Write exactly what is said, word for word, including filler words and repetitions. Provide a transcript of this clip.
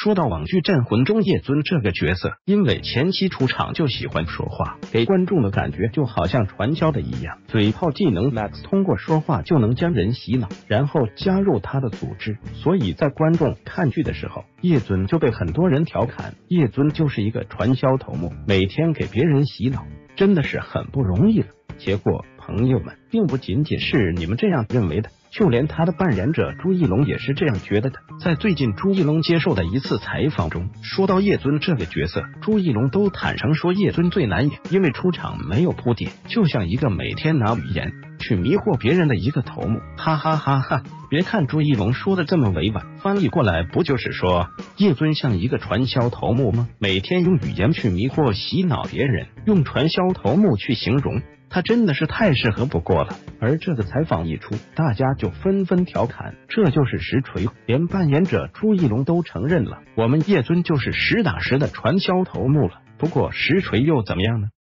说到网剧《镇魂》中叶尊这个角色，因为前期出场就喜欢说话，给观众的感觉就好像传销的一样，嘴炮技能 Max 通过说话就能将人洗脑，然后加入他的组织。所以在观众看剧的时候，叶尊就被很多人调侃，叶尊就是一个传销头目，每天给别人洗脑，真的是很不容易了。结果朋友们，并不仅仅是你们这样认为的，就连他的扮演者朱一龙也是这样觉得的。在最近朱一龙接受的一次采访中，说到叶尊这个角色，朱一龙都坦诚说叶尊最难演，因为出场没有铺垫，就像一个每天拿语言去迷惑别人的一个头目，哈哈哈哈！别看朱一龙说的这么委婉，翻译过来不就是说叶尊像一个传销头目吗？每天用语言去迷惑洗脑别人，用传销头目去形容他真的是太适合不过了。而这个采访一出，大家就纷纷调侃，这就是实锤，连扮演者朱一龙都承认了，我们叶尊就是实打实的传销头目了。不过实锤又怎么样呢？